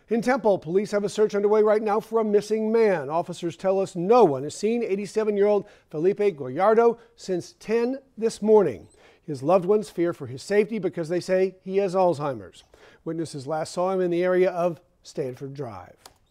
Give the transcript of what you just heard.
In Temple, police have a search underway right now for a missing man. Officers tell us no one has seen 87-year-old Felipe Gallardo since 10 this morning. His loved ones fear for his safety because they say he has Alzheimer's. Witnesses last saw him in the area of Stanford Drive.